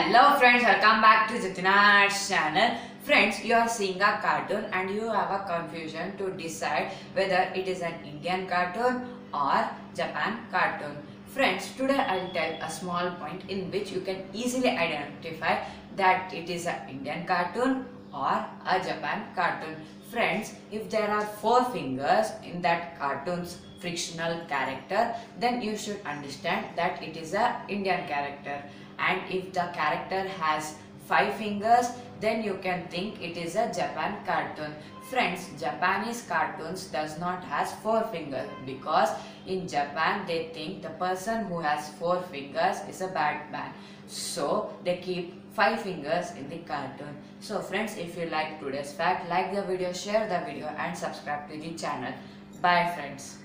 Hello friends, welcome back to Jitina's channel. Friends, you are seeing a cartoon and you have a confusion to decide whether it is an Indian cartoon or Japan cartoon. Friends, today I will tell a small point in which you can easily identify that it is an Indian cartoon or a Japan cartoon. Friends, if there are 4 fingers in that cartoon's fictional character, then you should understand that it is a Indian character. And if the character has 5 fingers, then you can think it is a Japan cartoon. Friends, Japanese cartoons does not has 4 fingers because in Japan they think the person who has 4 fingers is a bad man. So they keep 5 fingers in the cartoon. So friends, if you like today's fact, like the video, share the video and subscribe to the channel. Bye friends.